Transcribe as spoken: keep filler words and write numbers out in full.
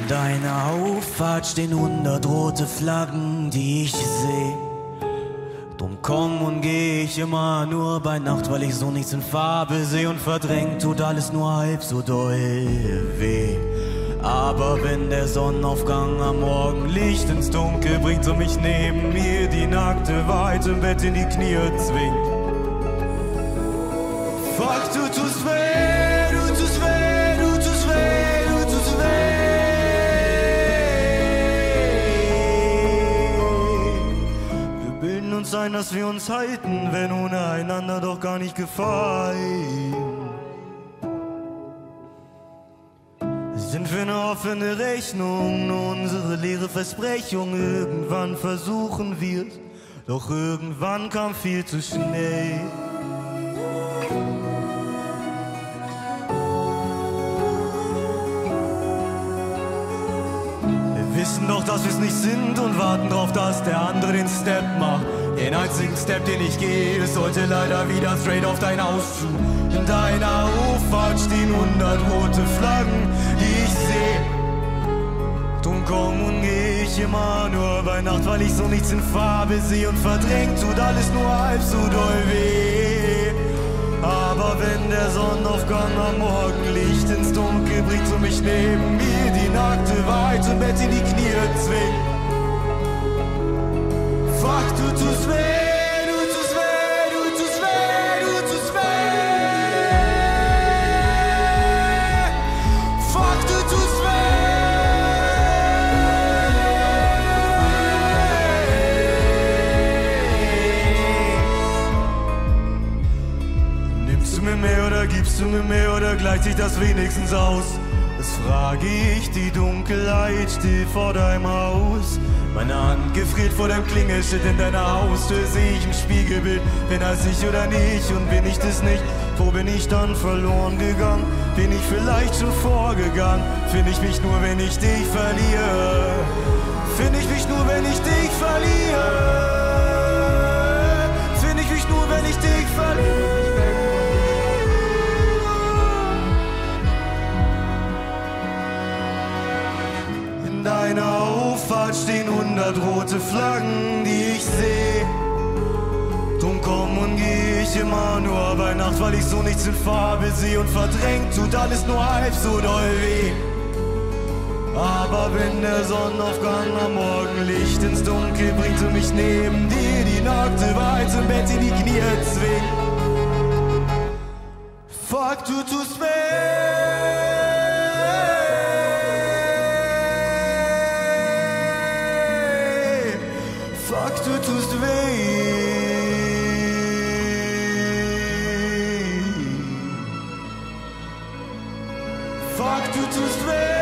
In deiner Auffahrt stehen hundert rote Flaggen, die ich seh. Drum komm und geh ich immer nur bei Nacht, weil ich so nichts in Farbe seh. Und verdrängt tut alles nur halb so doll weh. Aber wenn der Sonnenaufgang am Morgen Licht ins Dunkel bringt und mich neben mir die nackte Wahrheit im Bett in die Knie zwingt. Fuck, du tust weh, du tust weh, du tust weh, du tust weh. Wir bilden uns ein, dass wir uns halten, wenn ohne einander doch gar nicht gefallen. Sind wir eine offene Rechnung, nur unsere leere Versprechung. Irgendwann versuchen wir's, doch irgendwann kam viel zu schnell. Wir wissen doch, dass wir's nicht sind und warten drauf, dass der andere den Step macht. Den einzigen Step, den ich gehe, ist heute leider wieder straight auf dein Haus zu. In deiner Auffahrt stehen hundert rote Flaggen, die ich seh. Drum komm und geh ich immer nur bei Nacht, weil ich so nichts in Farbe seh. Und verdrängt tut alles nur halb so doll weh. Aber wenn der Sonnenaufgang am Morgen Licht ins Dunkel bringt und mich neben mir die nackte Wahrheit im Bett in die Knie zwingt. Fuck, du tust weh, du tust weh, du tust weh, du tust weh. Fuck, du tust weh. Nimmst du mir mehr oder gibst du mir mehr oder gleicht sich das wenigstens aus? Das frage ich, die Dunkelheit still vor deinem Haus. Meine Hand gefriert vor deinem Klingelschild, in deiner Haustür seh ich ein Spiegelbild. Bin das ich oder nicht und bin ich das nicht? Wo bin ich dann verloren gegangen? Bin ich vielleicht schon vorgegangen? Find ich mich nur, wenn ich dich verliere? Find ich mich nur, wenn ich dich verliere? Find ich mich nur, wenn ich dich verliere? In deiner Auffahrt stehen hundert rote Flaggen, die ich seh. Drum komm und geh ich immer nur bei Nacht, weil ich so nichts in Farbe seh. Und verdrängt tut alles nur halb so doll weh. Aber wenn der Sonnenaufgang am Morgen Licht ins Dunkel bringt und mich neben dir die nackte Wahrheit im Bett in die Knie zwingt. Fuck, du tust weh. Fuck, du tust weh. Fuck, du tust weh.